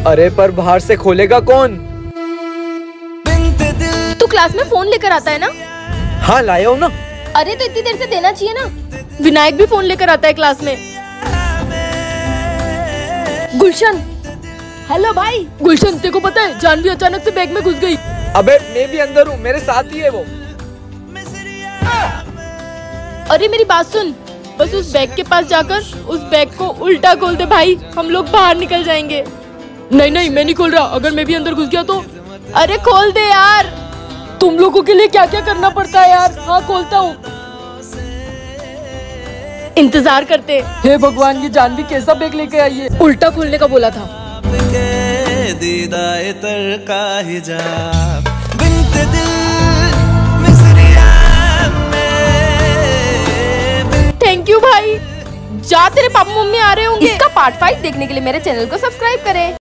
अरे पर बाहर से खोलेगा कौन? तू क्लास में फोन लेकर आता है ना? हाँ लाया हूँ ना। अरे तो इतनी देर से देना चाहिए ना। विनायक भी फोन लेकर आता है क्लास में। गुलशन, हेलो भाई। गुलशन, तेरे को पता है जानवी अचानक से बैग में घुस गई। अबे मैं भी अंदर हूँ, मेरे साथ ही है वो। अरे मेरी बात सुन, बस उस बैग के पास जाकर उस बैग को उल्टा खोल दे भाई, हम लोग बाहर निकल जाएंगे। नहीं नहीं मैं नहीं खोल रहा, अगर मैं भी अंदर घुस गया तो। अरे खोल दे यार, तुम लोगों के लिए क्या क्या करना पड़ता है यार। हाँ खोलता हूँ, इंतजार करते। हे भगवान, ये जानवी कैसा बैग लेके आई है। उल्टा खोलने का बोला था। थैंक यू भाई। जा, तेरे पापा मम्मी आ रहे होंगे। इसका पार्ट 5 देखने के लिए मेरे चैनल को सब्सक्राइब करें।